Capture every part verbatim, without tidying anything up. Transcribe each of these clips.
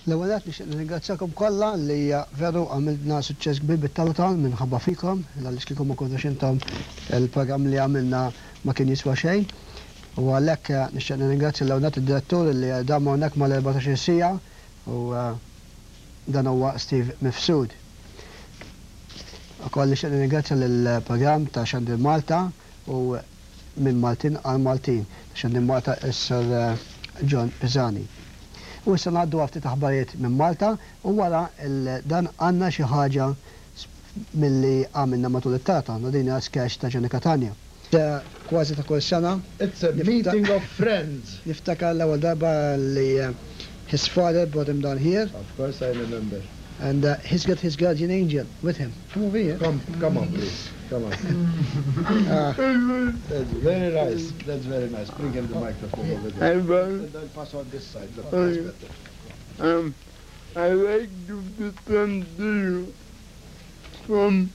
L-ewwel qed nixtieq nirringrazzjakom kollha li veru għamilna suċċess kbir bit-Telethon minħabba fikom, għaliex kieku ma konux intom il-programm li għamilna ma kien jiswa xejn. U għalhekk nixtieq nirringrazzja l-hawnhekk id-direttur li damu hawnhekk mal-erbatax-il sija u dan huwa Steve Mifsud. Ukoll nixtieq nirringrazzja lill-programm ta' Siggiewi Malta u minn Maltin għal Maltin, Siggiewi Malta is-Sur John Pizzani. U issa ngħaddu ftit aħbarijiet minn Malta u wara dan għandna xi ħaġa milli għamilna matul it-Telethon u din hija sketch ta' Ġeni Katania. Kważi ta' kull sena. It's a meeting of friends. Niftakar l-ewwel darba li his father brought him down here. Of course I remember. And uh, he's got his guardian angel with him. Come over here. Come, come on, please. Come on. uh, That's very nice. That's very nice. Bring him the microphone over there. And then pass on this side. Look, that's better. Um, I like to present to you from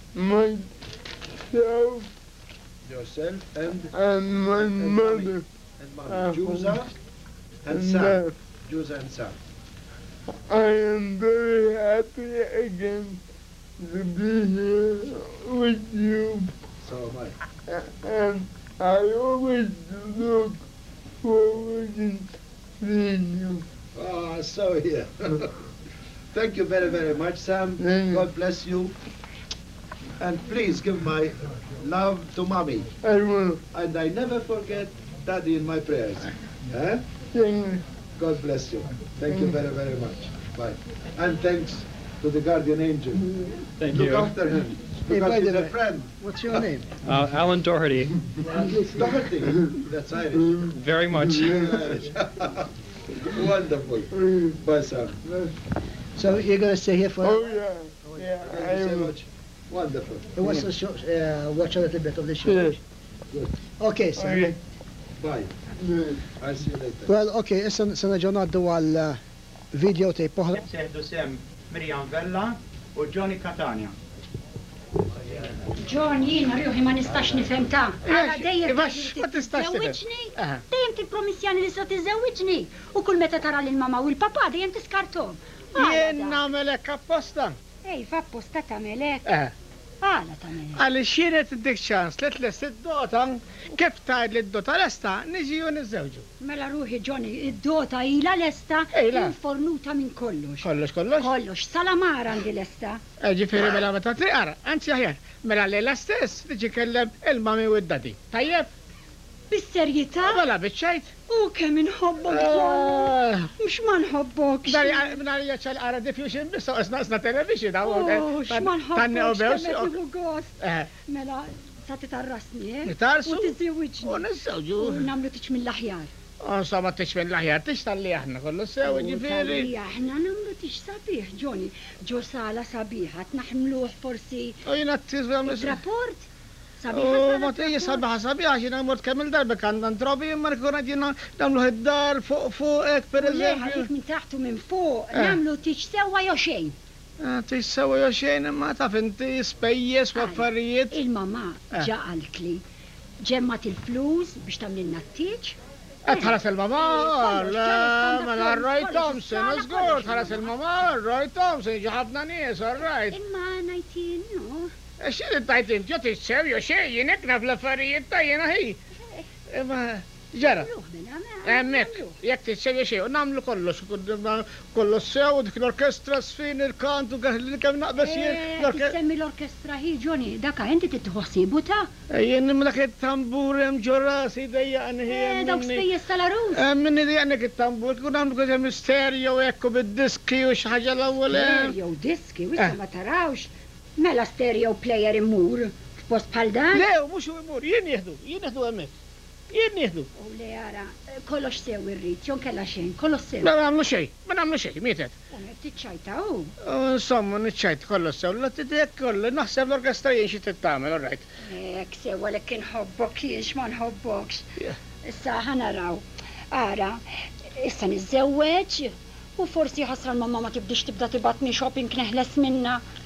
myself. Yourself and? And my and mother. And mommy. Juza and Sam. Juza and Sam. I am very happy again to be here with you. So am I. And I always look forward to seeing you. Ah, so here. Thank you very, very much, Sam. God bless you. And please give my love to Mommy. I will. And I never forget Daddy in my prayers. Eh? Thank you. God bless you. Thank you very, very much. Bye. And thanks to the guardian angel. Thank Look you. after him. Because Hey, he's by a the friend. What's your name? Uh, Alan Doherty, Doherty. That's Irish. very much. Irish. Wonderful. Bye, Sam. So you're going to stay here for... Oh, yeah. Yeah, Thank I you so will. much. Wonderful. He wants to show, uh, watch a little bit of the show. Yes. Good. Okay, so... Okay. Bye. Yes. I'll see you later. Well, okay, issa se nerġgħu ngħaddu għal uh, video tape oħra. Seħdu sem Miriam Vella u Johnny Catania. John, jina rjuħi ma nistax nifhem ta' Għala dejjem Ivax, ma tistax tifhem. Zawwiġni? Aha. Dejjem tippromissjani li se tiżewwiġni. U kull meta tara lil mama u l-papa dejjem tiskartom. Jien nagħmel hekk apposta. Ej, f'apposta tagħmel hekk. Eh. Għala tagħmel hekk. Għaliex jien qed iddik ċans li tlest id-dota kif tgħid li d-dota lesta niġi u niżżewġu. Mela ruħi Johnny, id-dota ilha lesta Ilha. infornuta minn kollox. Kollox, kollox. Kollox, salamara għandi lesta. Ġifieri mela meta triqara, anzi aħjar, mela lejla stess tiġi kellem il-mami u d-dadi. Tajjeb? Bis-serjetà? Mela biċċajt. U kemm inħobbok John. Mhux ma nħobbok. Dari dari jaċċal ara diffusion bis isna isna television daw. Oh, x'ma nħobbok. bews. Kemm gost. Eh. Mela, sa titarrasni, eh? Nitarsu? U tiżewwiġni. U niżżewġu. U nagħmlu tiċ mill-aħjar. Insomma tix minn l-aħjar, tix tal-li aħna kollu sew, ġifieri. Talli aħna nagħmlu tiċ sabiħ, Johnny. Ġo sala sabiħa, tnaħmluh forsi. U jiena t-tizvem Rapport? U Sabiħa ma tejja sabiħa sabiħa xina mort kemm il-darba kandan trobi imma nkun għadina nagħmlu id-dar fuq fuqek per Leħa eżempju. dik minn taħtu minn fuq, Eh. nagħmlu tiċ sewwa jew xejn. Tix sewa jew xejn imma taf inti spejjeż u affarijiet. Il-mama Eh. ġaqalt li ġemmat il-flus biex tagħmlilna t-tiċ. Qed tħares il-mama, kollox, la kollox, mela Roy kollox, Thompson, kollox, żgur, kollox, tħares il-mama, Roy Thompson, ġi ħafna nies, all right. Imma ngħidin, no? X'inhi tajt inti, jo tixsew jew xejn, jien hekk naf l-affarijiet tajjena ħi. Imma ġara. Hemmhekk, jekk tixsew jew xejn, u nagħmlu kollox, kollox sew, dik l-orkestra sfin il-kant u li kemm naqbes jien. Tissemmi l-orkestra hi, Johnny, daka inti titħossibu ta' Jien imma dak it-tambur hemm ġorrasi dejjaqni ħi. dawk spejjeż tal-arus. Minni dejjaqni it-tambur, kun għamlu kważi hemm stereo ekku bid-diski u xi ħaġa l-ewwel hemm. Stereo diski, wissa ma tarawx. Mela stereo player imur f'post bħal dan. Le, mhux hu imur, jien jieħdu, jien jieħdu hemmhekk. Jien jieħdu. U le ara, kollox sew irrid, jon kella xejn, kollox sew. Ma nagħmlu xejn, ma nagħmlu xejn, mietet. U tiċċajta u. Insomma, niċċajt kollox sew, la tidek kollu, naħseb l-orkestra jien xi tittamel, all right. Ek sewa li kien ħobbok jiex ma nħobbokx. Issa ħanaraw. Ara, issa niżewweġ u forsi ħasra l-mamma ma tibdix tibda tibatni shopping neħles minna.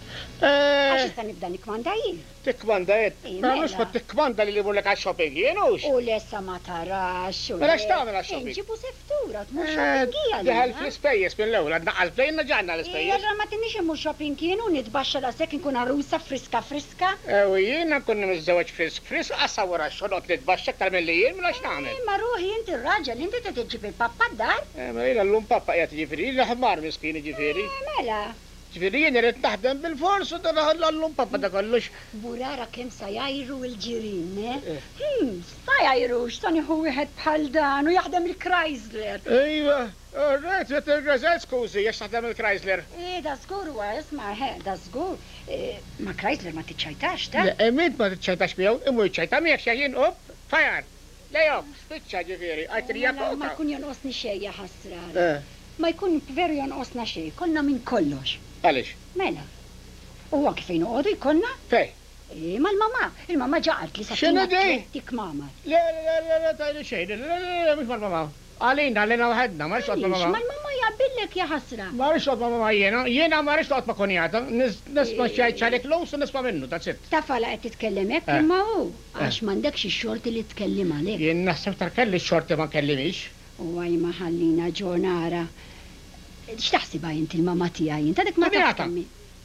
Għax issa nibda nikmanda jien. Tikmanda jed. Eh, Ma mux mela. ma tikmanda li li burlek għal-shopping, jenux? U lessa ma tarax. u Mela le- x'tagħmel għax-shopping? Inġibu seftura, tmur Eh, shopping hija. Daħal fl-ispejjes minn l-ewwel, għadna għal-plejn ġanna l-ispejjes. Jalla ma tinix imur shopping kienu nitbaxxa la sekk nkun arusa friska friska. U jiena kunni miż-żewġ frisk frisk, għassa wara xodot li tbaxxa aktar mill-li jien, mela x'nagħmel? Eh, Ma ruħi inti r-raġel, inti t tiġib il-pappa d-dar. Eh, Ma jiena l-lum pappa qiegħed jiġifieri, li ħmar miskini ġifieri. Eh, Mela, Ġifieri jien irid naħdem bil-fors u l-lum pappa da kollux. burara kem sa jajru il-ġirin, eh? Eh. Hmm, sta jajru, xtani hu wieħed bħal dan u jaħdem il-Chrysler. Ejwa, rajt, jett il-grazet skużi, jax naħdem il-Chrysler. Eh, da zgur u isma, he, da zgur. Eh, Ma Chrysler ma tiċċajtax, ta? Emid ma t-ċajtax miegħu, immu ċajta miegħek xejn up, fajar. Lejok, spiċċa ġifieri, għajtrija Mela, Ma kota. jkun jonqosni xejja ħasra. Eh, Ma jkun veru jonqosna xej, konna minn kollox. Għalix, Mela. U għanki fejn uqodu jkonna? fej. Eh, ma l-mama, il-mama ġaqalt li X'inhu di? tik mama. Le, le, le, le, tajli xejn, le, le, le, mux mal-mama. Għalina, għalina waħedna, ma rix ma Ma mama. l-mama jabillek ja ħasra. Ma rix ma mama jena, jena ma rix ma konjata, nisma xejn ċalek lowsu nisma minnu, that's it. Tafala qed titkellemek Eh. imma hu għax m'għandekx ix-xorti li tkellim għalek. Jien naħseb tar kelli xorti ma kellimix. U għaj maħallina ġonara. X'taħsibha inti l-mama tiegħi? Inta dik ma Kunjata. tafhemmi.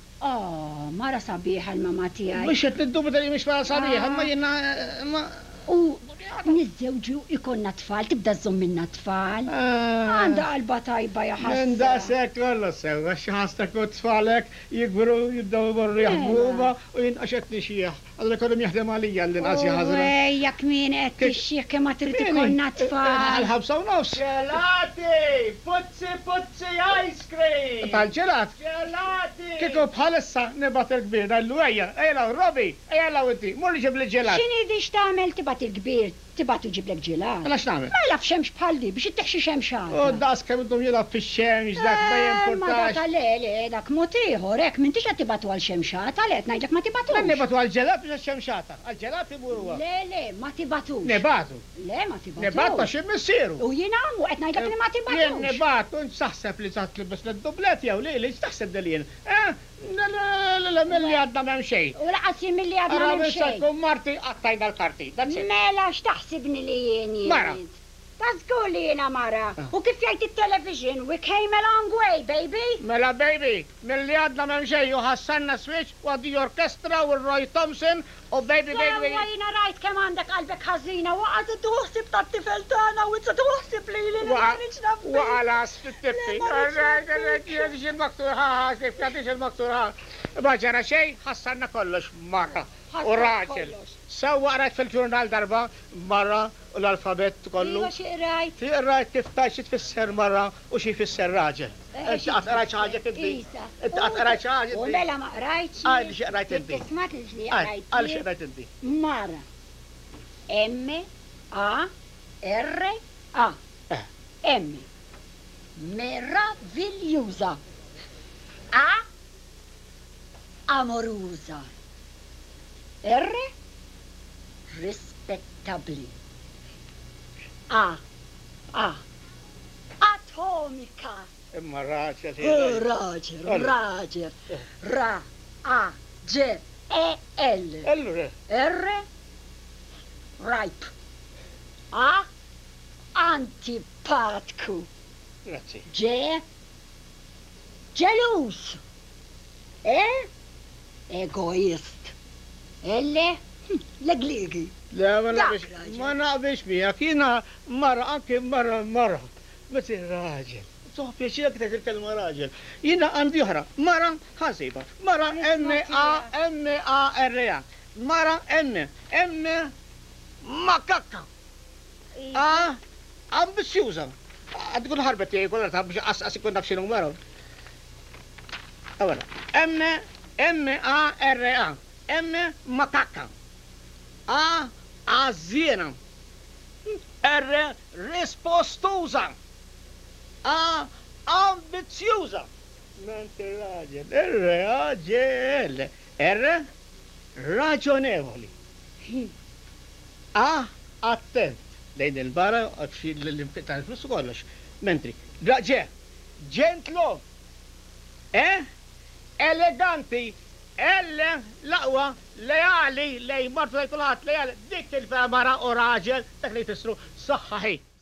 Oh, mara sabiħa l-mama tiegħi. Biex qed niddubu tal mhix ma sabiħ, ma jiena ma. U niżżewġu ikonna tfal, tibda żżomm minna tfal. Għanda qalba tajba ja Minn da ħassa. se kollu sew, għax ħasta kut tfalek, jikbru, jibdaw borru jaħbuba u jien għaxet nixieħ. Allora kollu jaħdem għalija l-inqas jaħazra. Ej, jak min qed tixjih kemm ma trid ikonna tfal. Għal-ħabsa u nofs. Gelati, puzzi, puzzi, ice cream. Tal-ġelat. Gelati. Kiko bħalissa nibat il-kbir, dallu ejja, ejja law, Robi, ejja law inti, murri ġib li ġelat. X'inhi di x'tagħmel tibat il-kbir, tibat uġiblek ġilat. Għala x'namel? Ma jaf xemx bħal di biex itteħxi xemxata. U das kemm intom jilab fi-xemx, dak ma Eh, Ma dak jimportax. le, le, dak motiħor, ek, minn tixa tibatu għal xemxata, le, najdlek ma tibatu. Man nebatu għal-ġelat biex xemxata, għal-ġelat iburwa. Le, le, ma tibatu. Nebatu, Le, ma tibatu. nebatu għax missiru. U jina għamu, għet najdlek li ma Jien tibatu. nebatu, nsaħseb li taħt li bes l-dublet jew li, li taħseb dalien. Eh, la la la la mill-li għadna m'hemm xejn. U laqas mill-li għadna Ara minn minn xej. kum Marti għattajna l-karti, that's it. Mela, xtaħsibni li jien Mara. Ta' żgur li jena mara. U kif jgħid il-television, we came a long way, baby. Mela baby, mill-li għadna m'hemm xejn u ħassanna switch u għaddi orkestra u Roy Thompson u baby baby. Jawa jina rajt kem għandek qalbek ħażina u għad tuħsib ta' tifel tagħna u t tuħsib li li l-għaniċ naffi. Waqalas fit-tippi. Għarraġ il-maktur ħa, kif kadix il-maktur ħa. Baġara xej, ħassanna kollox marra u raġel. Sawa għarajt fil-ġurnal darba marra u l-alfabet kollu. Iva xie rajt. Ti rajt kif taċ tfisser marra u xie fisser raġel. Inti għatqarajt ħagġa tibbi. Isa. Inti għatqarajt ħagġa U tibbi. mela ma rajt. Għal xie rajt inti. Tismat li Għal rajt. xie rajt inti. Mara. M A R A. Eh. M. Meravigliosa. A. Amorusa. R. Rispettabli. A. A. Atomica. Imma raġel. Oh, Raġer, Raġer. Ra. A. G. E. L. Allura, R. Ripe. A. Antipatku. grazzi. G. Gelus. E. Egoist. L. Legligi. La, ma Dak naqbix, raġel. ma naqbix miegħek, jiena mara anke mara mara. Meti raġel. Tuħ pjaċira kif il-kelma raġel. Jiena għandi oħra, mara ħasiba. Mara M A M A R A. Mara M M makakka. A ambizjuża. Għad kun ħarbet tiegħi kollha ta' biex qas ikun naf x'inhu mara. Ewwela, M M A R A. M makakka. A għażiena. R rispostuża. A ambizjuża. Menti raġel. R raġel. R raġonevoli. A attent. Lejn il-bara għadxi l-impitan il-flus kollox. Mentri. Ġe. Ġentlo. Eh? Eleganti. Elle laqwa lejali lej martu lej kulħadd lejali dik il-mara u raġel dak li tisru saħħaħi.